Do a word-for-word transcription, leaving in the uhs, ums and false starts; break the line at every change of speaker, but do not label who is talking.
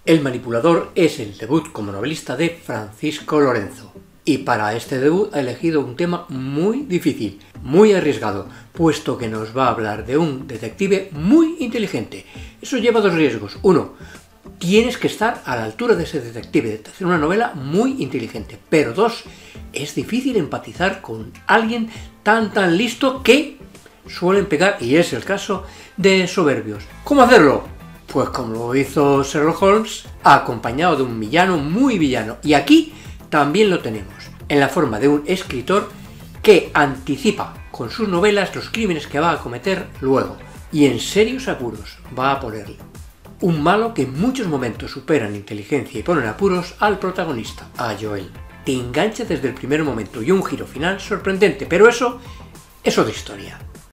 El manipulador es el debut como novelista de Francisco Lorenzo. Y para este debut ha elegido un tema muy difícil, muy arriesgado, puesto que nos va a hablar de un detective muy inteligente. Eso lleva dos riesgos. Uno, tienes que estar a la altura de ese detective, de hacer una novela muy inteligente. Pero dos, es difícil empatizar con alguien tan tan listo que suelen pegar, y es el caso, de soberbios. ¿Cómo hacerlo? Pues como lo hizo Sherlock Holmes, acompañado de un villano muy villano. Y aquí también lo tenemos, en la forma de un escritor que anticipa con sus novelas los crímenes que va a cometer luego. Y en serios apuros va a ponerle. Un malo que en muchos momentos supera en inteligencia y pone en apuros al protagonista, a Joel. Te engancha desde el primer momento y un giro final sorprendente, pero eso es otra historia.